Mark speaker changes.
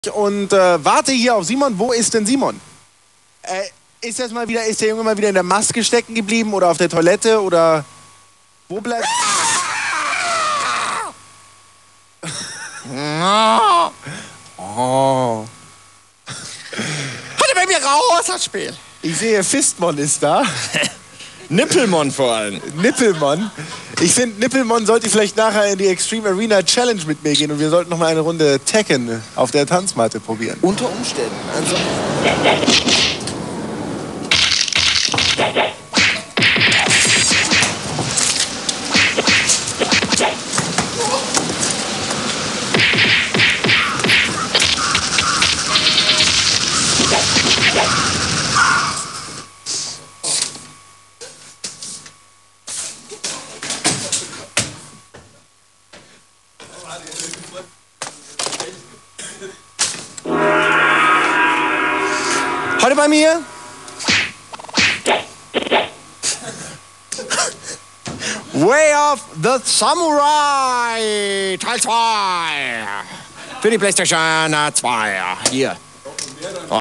Speaker 1: Und warte hier auf Simon. Wo ist denn Simon? Ist der Junge mal wieder in der Maske stecken geblieben oder auf der Toilette oder wo bleibt? Oh.
Speaker 2: Heute bei mir raus, das Spiel.
Speaker 1: Ich sehe, Fistmon ist da.
Speaker 2: Nippelmon vor allem.
Speaker 1: Nippelmon. Ich finde, Nippelmon sollte vielleicht nachher in die Extreme Arena Challenge mit mir gehen und wir sollten noch mal eine Runde Tekken auf der Tanzmatte probieren.
Speaker 2: Unter Umständen. Also
Speaker 1: Heute bei mir Way of the Samurai Teil 2
Speaker 2: für die PlayStation 2. Hier.